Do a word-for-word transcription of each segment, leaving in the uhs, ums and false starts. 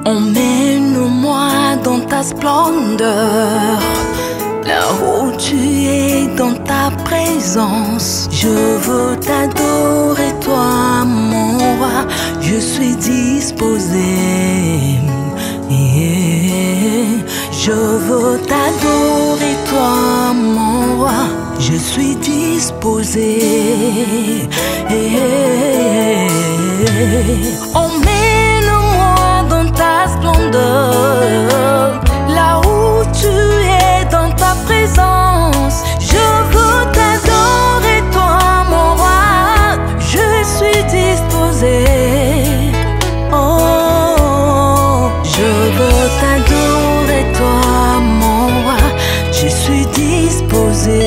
Emmène-moi dans ta splendeur, là où tu es dans ta présence. Je veux t'adorer, toi mon roi, je suis disposé. Je veux t'adorer, toi mon roi, je suis disposé. Emmène-moi dans ta splendeur, là où tu es dans ta présence. Je veux t'adorer, toi mon roi, je suis disposé. Oh, je veux t'adorer, toi mon roi, je suis disposé.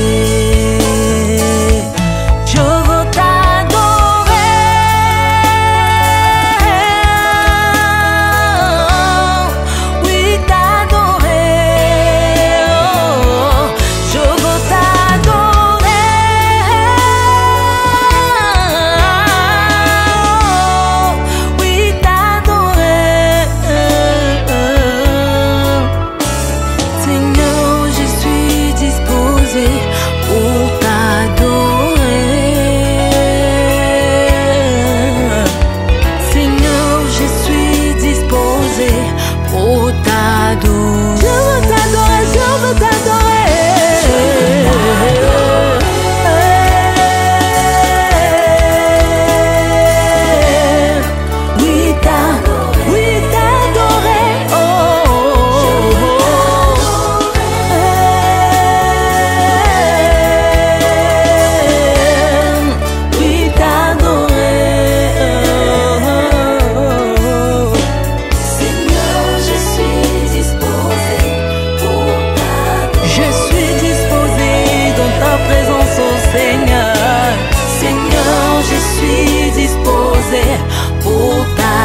Pour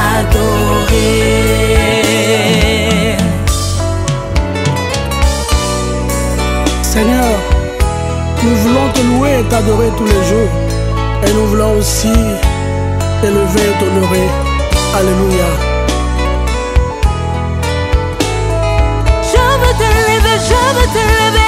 t'adorer. Seigneur, nous voulons te louer et t'adorer tous les jours. Et nous voulons aussi t'élever et t'honorer. Alléluia. Je veux t'élever, je veux t'élever.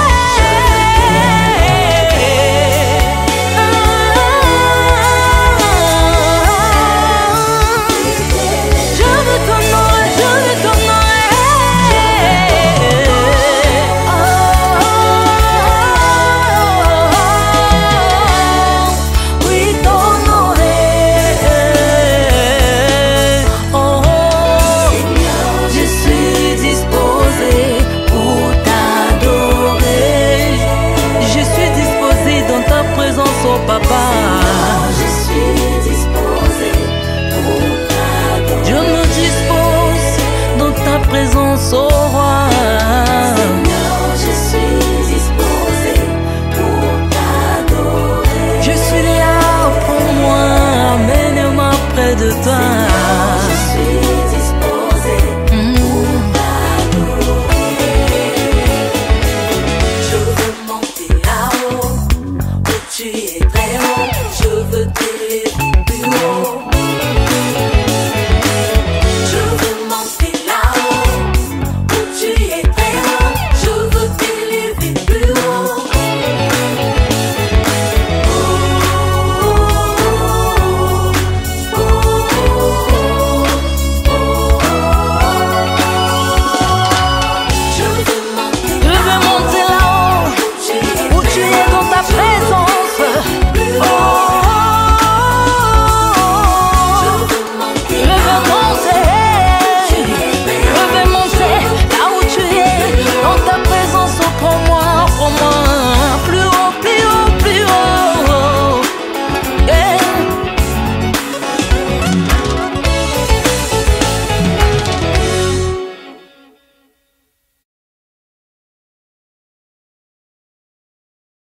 Papa, je suis disposé pour t'adorer. Je me dispose dans ta présence, oh roi. Seigneur, je suis disposé pour t'adorer. Je suis là, prends-moi, amène-moi près de toi.